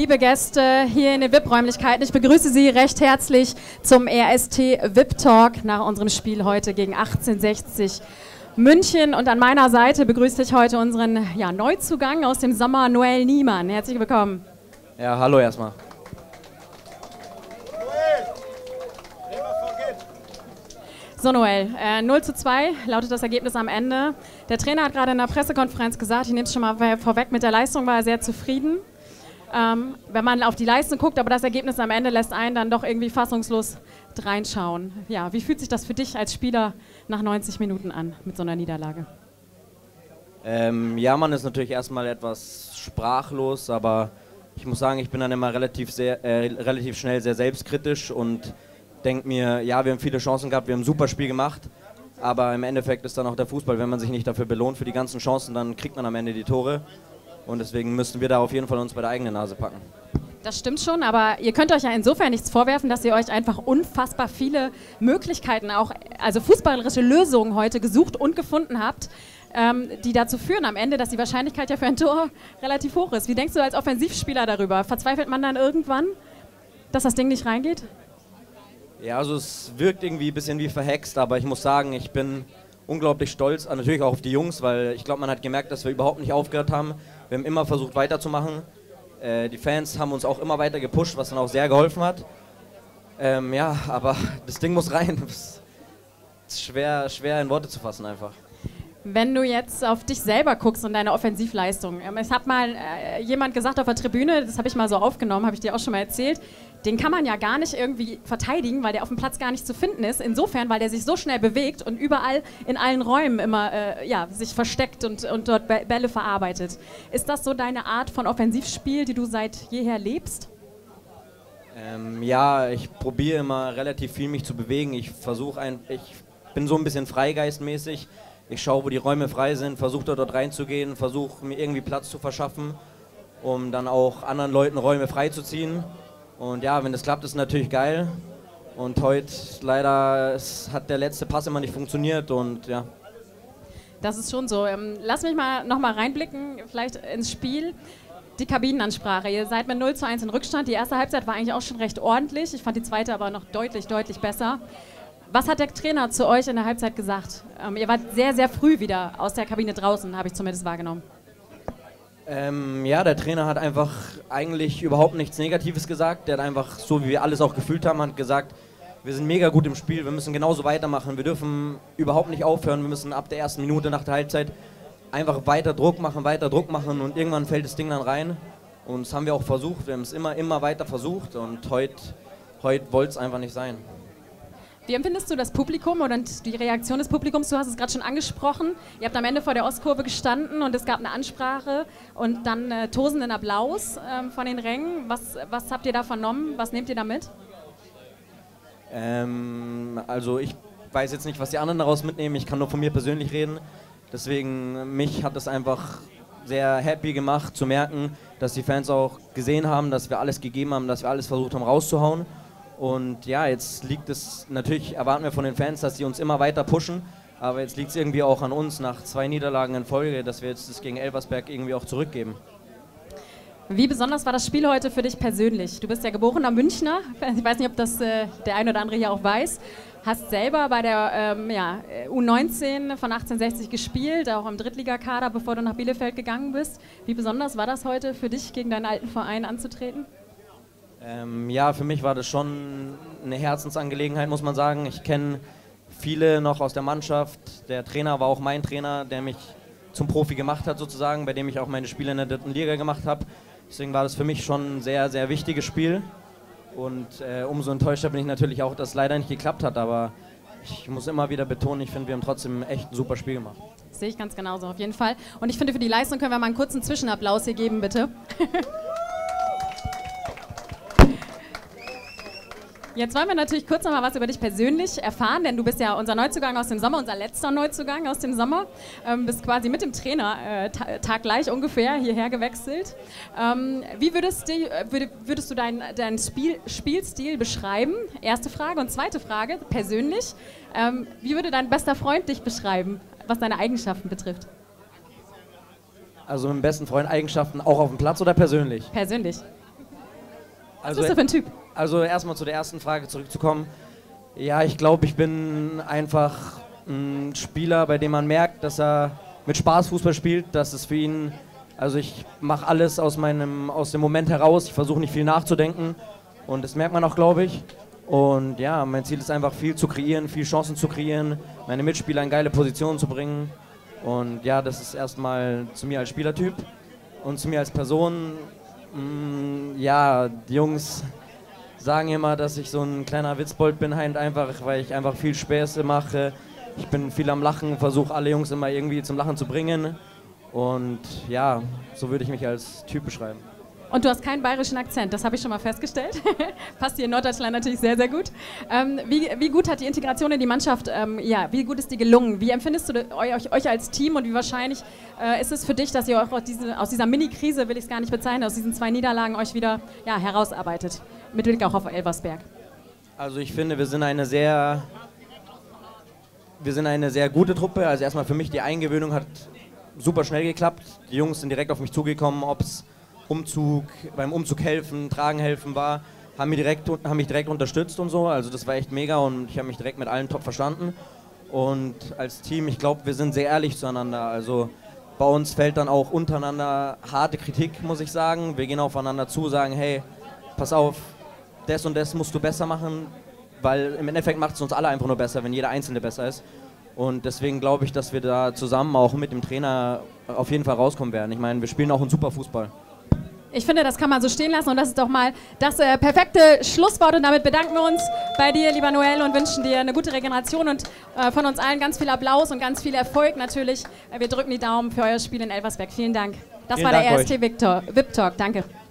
liebe Gäste hier in den VIP-Räumlichkeiten. Ich begrüße Sie recht herzlich zum RST VIP-Talk nach unserem Spiel heute gegen 1860 München. Und an meiner Seite begrüße ich heute unseren Neuzugang aus dem Sommer, Noel Niemann. Herzlich willkommen. Ja, hallo erstmal. So Noel, 0:2 lautet das Ergebnis am Ende. Der Trainer hat gerade in der Pressekonferenz gesagt, ich nehme es schon mal vorweg, mit der Leistung war er sehr zufrieden. Wenn man auf die Leistung guckt, aber das Ergebnis am Ende lässt einen dann doch irgendwie fassungslos reinschauen. Ja, wie fühlt sich das für dich als Spieler nach 90 Minuten an mit so einer Niederlage? Ja, man ist natürlich erstmal etwas sprachlos, aber ich muss sagen, ich bin dann immer relativ schnell sehr selbstkritisch und denke mir, ja, wir haben viele Chancen gehabt, wir haben ein super Spiel gemacht, aber im Endeffekt ist dann auch der Fußball, wenn man sich nicht dafür belohnt für die ganzen Chancen, dann kriegt man am Ende die Tore und deswegen müssten wir da auf jeden Fall uns bei der eigenen Nase packen. Das stimmt schon, aber ihr könnt euch ja insofern nichts vorwerfen, dass ihr euch einfach unfassbar viele Möglichkeiten, auch also fußballerische Lösungen heute gesucht und gefunden habt, die dazu führen am Ende, dass die Wahrscheinlichkeit ja für ein Tor relativ hoch ist. Wie denkst du als Offensivspieler darüber? Verzweifelt man dann irgendwann, dass das Ding nicht reingeht? Ja, also es wirkt irgendwie ein bisschen wie verhext, aber ich muss sagen, ich bin unglaublich stolz, natürlich auch auf die Jungs, weil ich glaube, man hat gemerkt, dass wir überhaupt nicht aufgehört haben. Wir haben immer versucht weiterzumachen. Die Fans haben uns auch immer weiter gepusht, was dann auch sehr geholfen hat. Ja, aber das Ding muss rein. Das ist schwer in Worte zu fassen einfach. Wenn du jetzt auf dich selber guckst und deine Offensivleistung, es hat mal jemand gesagt auf der Tribüne, das habe ich mal so aufgenommen, habe ich dir auch schon mal erzählt, den kann man ja gar nicht irgendwie verteidigen, weil der auf dem Platz gar nicht zu finden ist. Insofern, weil der sich so schnell bewegt und überall in allen Räumen immer sich versteckt und dort Bälle verarbeitet. Ist das so deine Art von Offensivspiel, die du seit jeher lebst? Ja, ich probiere immer relativ viel mich zu bewegen. Ich bin so ein bisschen freigeistmäßig. Ich schaue, wo die Räume frei sind, versuche dort reinzugehen, versuche mir irgendwie Platz zu verschaffen, um dann auch anderen Leuten Räume freizuziehen. Und ja, wenn das klappt, ist natürlich geil. Und heute leider hat der letzte Pass immer nicht funktioniert und ja. Das ist schon so. Lass mich mal nochmal reinblicken, vielleicht ins Spiel. Die Kabinenansprache. Ihr seid mit 0:1 in Rückstand. Die erste Halbzeit war eigentlich auch schon recht ordentlich. Ich fand die zweite aber noch deutlich besser. Was hat der Trainer zu euch in der Halbzeit gesagt? Ihr wart sehr, sehr früh wieder aus der Kabine draußen, habe ich zumindest wahrgenommen. Ja, der Trainer hat einfach eigentlich überhaupt nichts Negatives gesagt. Der hat einfach, so wie wir alles auch gefühlt haben, hat gesagt, wir sind mega gut im Spiel, wir müssen genauso weitermachen, wir dürfen überhaupt nicht aufhören, wir müssen ab der ersten Minute nach der Halbzeit einfach weiter Druck machen und irgendwann fällt das Ding dann rein. Und das haben wir auch versucht, wir haben es immer weiter versucht und heute wollte es einfach nicht sein. Wie empfindest du das Publikum oder die Reaktion des Publikums? Du hast es gerade schon angesprochen. Ihr habt am Ende vor der Ostkurve gestanden und es gab eine Ansprache und dann tosenden Applaus von den Rängen. Was habt ihr da vernommen? Was nehmt ihr da mit? Also ich weiß jetzt nicht, was die anderen daraus mitnehmen. Ich kann nur von mir persönlich reden. Deswegen, mich hat es einfach sehr happy gemacht zu merken, dass die Fans auch gesehen haben, dass wir alles gegeben haben, dass wir alles versucht haben rauszuhauen. Und ja, jetzt liegt es, natürlich erwarten wir von den Fans, dass sie uns immer weiter pushen, aber jetzt liegt es irgendwie auch an uns nach 2 Niederlagen in Folge, dass wir jetzt das gegen Elversberg irgendwie auch zurückgeben. Wie besonders war das Spiel heute für dich persönlich? Du bist ja geborener Münchner, ich weiß nicht, ob das der ein oder andere hier auch weiß, hast selber bei der U19 von 1860 gespielt, auch im Drittligakader, bevor du nach Bielefeld gegangen bist. Wie besonders war das heute für dich, gegen deinen alten Verein anzutreten? Ja, für mich war das schon eine Herzensangelegenheit, muss man sagen. Ich kenne viele noch aus der Mannschaft. Der Trainer war auch mein Trainer, der mich zum Profi gemacht hat sozusagen, bei dem ich auch meine Spiele in der 3. Liga gemacht habe. Deswegen war das für mich schon ein sehr, sehr wichtiges Spiel. Und umso enttäuschter bin ich natürlich auch, dass es leider nicht geklappt hat. Aber ich muss immer wieder betonen, ich finde, wir haben trotzdem echt ein super Spiel gemacht. Das sehe ich ganz genauso, auf jeden Fall. Und ich finde, für die Leistung können wir mal einen kurzen Zwischenapplaus hier geben, bitte. Jetzt wollen wir natürlich kurz noch mal was über dich persönlich erfahren, denn du bist ja unser Neuzugang aus dem Sommer, unser letzter Neuzugang aus dem Sommer. Bist quasi mit dem Trainer taggleich ungefähr hierher gewechselt. Wie würdest du deinen Spielstil beschreiben? Erste Frage. Und zweite Frage, persönlich. Wie würde dein bester Freund dich beschreiben, was deine Eigenschaften betrifft? Also mit dem besten Freund Eigenschaften auch auf dem Platz oder persönlich? Persönlich. Was bist du für ein Typ? Also erstmal zu der ersten Frage zurückzukommen. Ja, ich glaube, ich bin einfach ein Spieler, bei dem man merkt, dass er mit Spaß Fußball spielt, dass es für ihn, also ich mache alles aus dem Moment heraus, ich versuche nicht viel nachzudenken und das merkt man auch, glaube ich. Und ja, mein Ziel ist einfach viel zu kreieren, viel Chancen zu kreieren, meine Mitspieler in geile Positionen zu bringen. Und ja, das ist erstmal zu mir als Spielertyp und zu mir als Person. Ja, die Jungs sagen immer, dass ich so ein kleiner Witzbold bin, halt einfach, weil ich einfach viel Späße mache. Ich bin viel am Lachen, versuche alle Jungs immer irgendwie zum Lachen zu bringen. Und ja, so würde ich mich als Typ beschreiben. Und du hast keinen bayerischen Akzent, das habe ich schon mal festgestellt. Passt hier in Norddeutschland natürlich sehr, sehr gut. Wie gut hat die Integration in die Mannschaft, wie gut ist die gelungen? Wie empfindest du euch als Team und wie wahrscheinlich ist es für dich, dass ihr euch aus dieser Mini-Krise, will ich es gar nicht bezeichnen, aus diesen 2 Niederlagen euch wieder herausarbeitet? Mit Blick auch auf Elversberg. Also ich finde, wir sind eine sehr gute Truppe. Also erstmal für mich, die Eingewöhnung hat super schnell geklappt. Die Jungs sind direkt auf mich zugekommen, ob es beim Umzug helfen, Tragen helfen war, haben mich direkt unterstützt und so. Also das war echt mega und ich habe mich direkt mit allen top verstanden. Und als Team, ich glaube, wir sind sehr ehrlich zueinander. Also bei uns fällt dann auch untereinander harte Kritik, muss ich sagen. Wir gehen aufeinander zu, sagen, hey, pass auf, das und das musst du besser machen, weil im Endeffekt macht es uns alle einfach nur besser, wenn jeder Einzelne besser ist. Und deswegen glaube ich, dass wir da zusammen auch mit dem Trainer auf jeden Fall rauskommen werden. Ich meine, wir spielen auch einen super Fußball. Ich finde, das kann man so stehen lassen und das ist doch mal das perfekte Schlusswort und damit bedanken wir uns bei dir, lieber Noel, und wünschen dir eine gute Regeneration und von uns allen ganz viel Applaus und ganz viel Erfolg natürlich. Wir drücken die Daumen für euer Spiel in Elversberg. Vielen Dank. Das war der ESC VIP Talk. Danke.